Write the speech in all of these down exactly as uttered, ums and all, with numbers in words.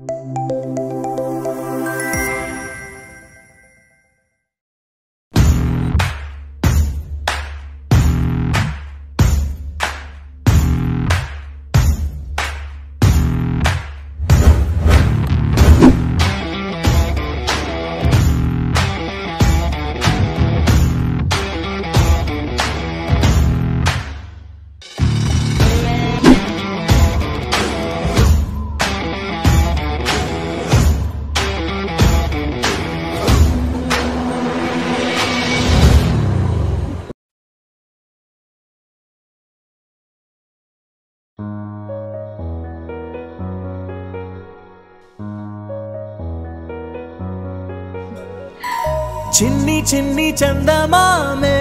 చిన్ని చిన్ని చందమామే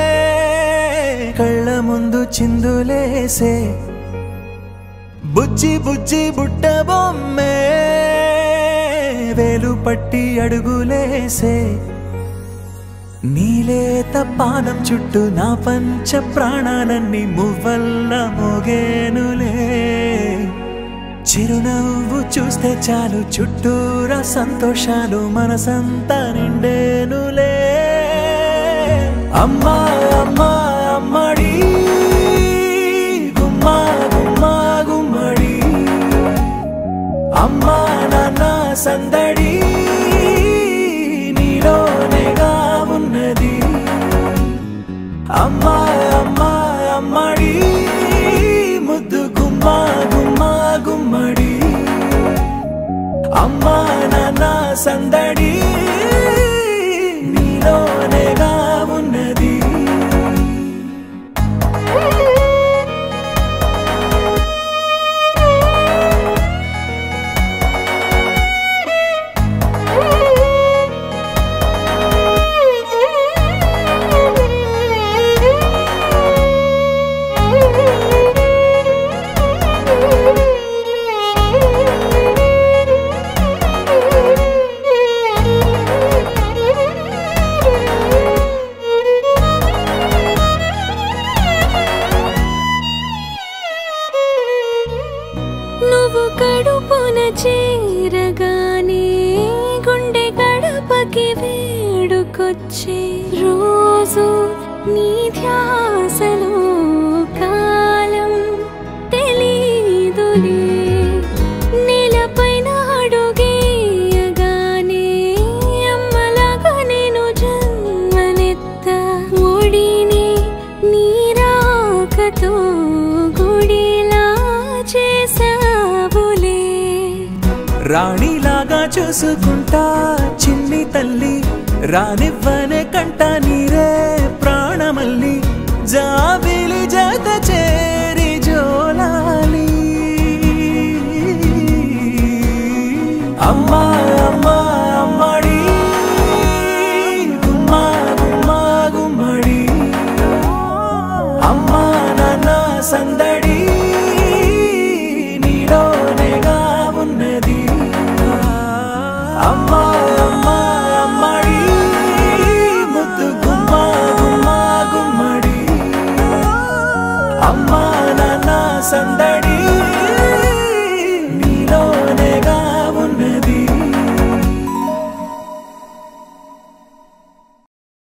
కళ్ళ ముందు చిందులేసే బుజ్జి బుజ్జి బుట్ట బొమ్మే వేలు పట్టి అడుగులేసే నీలేత పానం చుట్టూ నా పంచ ప్రాణాలన్నీ మువ్వల్ల మోగేనులే చిరునవ్వు చూస్తే చాలు చుట్టూరా సంతోషాలు మనసంతా నిండేనులే అమ్మా అమ్మా అమ్మడి గుమ్మా గుమ్మా గుమ్మడి అమ్మా నాన్న సందడి నీలోనేగా ఉన్నది అమ్మా అమ్మా అమ్మడి ముద్దు గుమ్మా గుమ్మా గుమ్మడి అమ్మా నాన్న సందడి నీలోనేగా ఉన్నది చేరగానే గుండె గడపకి వేడుకొచ్చే రోజు నీ ధ్యాసలో కాలం తెలీదులే నేలపైన అడుగేయగానే అమ్మలాగా నేను జన్మనెత్త ఒడిని నీ రాకతో గుడిలా చేసావులే రాణిలాగా చూసుకుంటా చిన్ని తల్లి రానివ్వనే కంట నీరే ప్రాణమల్లి జాబిలి జత చేరి జోలాలి అమ్మా అమ్మా అమ్మడి గుమ్మా గుమ్మా గుమ్మడి అమ్మా నాన్న సంద